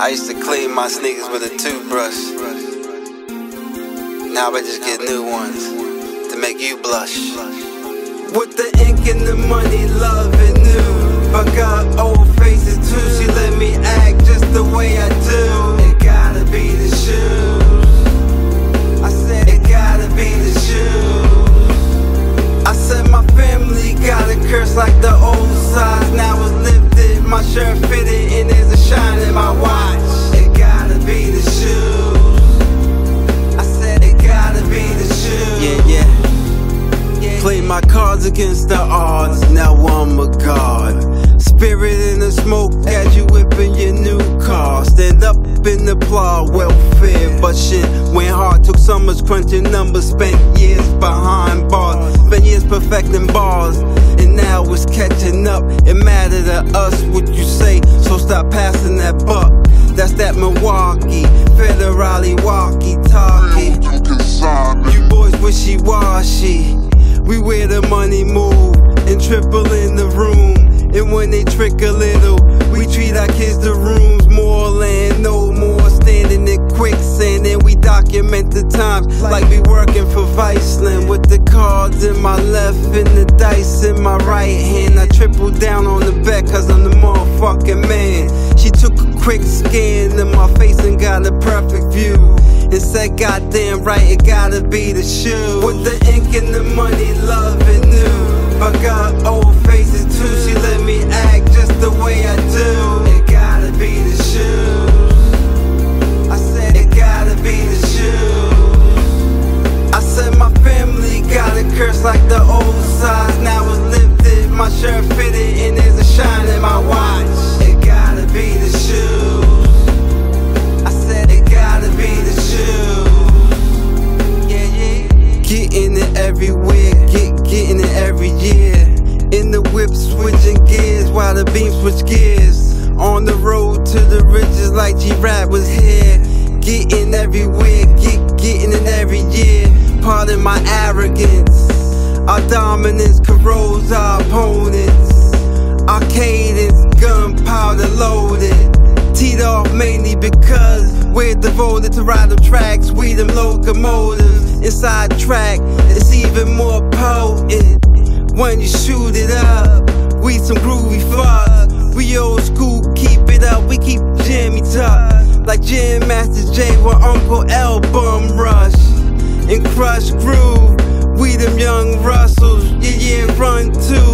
I used to clean my sneakers with a toothbrush. Now I just get new ones to make you blush. With the ink and the money, love and new. I got old faces too, she let me act just the way I do. It gotta be the shoes. I said it gotta be the shoes. I said my family got a curse like the old size. Now it's lifted, my shirt fitted, and there's a shine in my watch. It gotta be the shoes. I said it gotta be the shoes. Yeah. Play my cards against the odds, now I'm a god. Spirit in the smoke as you whipping your new car. Stand up in the plot, welfare, but shit went hard. Took summers crunching numbers, spent years behind bars. Spent years perfecting bars, and now it's catching up. It matter to us what you say, so stop passing that buck. That's that Milwaukee, federally walkie-talkie. You boys wishy-washy. We where the money move and triple in the room. And when they trick a little, we treat our kids to rooms. More land, no more standing in quicksand. And we document the times like we working for Viceland. With the cards in my left and the dice in my right hand. I triple down on the bet cause I'm the motherfucking man. She took a quick scan of my face and got a perfect view. And said, goddamn right, it gotta be the shoe. With the ink and the money, love and new. I got old faces too, she let me act just the way I do. It gotta be the shoes. I said it gotta be the shoes. I said my family got a curse like the old size. Now it's lifted, my shirt fitted, and there's a shine in my watch. It gotta be the shoes. Getting it everywhere, getting it every year. In the whip switching gears while the beam switch gears. On the road to the riches like G-Rap was here. Getting everywhere, getting it every year. Pardon my arrogance, our dominance corrodes our opponents. Our cadence, gunpowder loaded. Teed off mainly because we're devoted to ride the tracks. We them locomotives. Inside track, it's even more potent when you shoot it up. We some groovy fuck. We old school, keep it up. We keep jammy tough like Jam Master Jay with Uncle L Bum Rush and Crush Groove. We them young Russells, yeah, run too.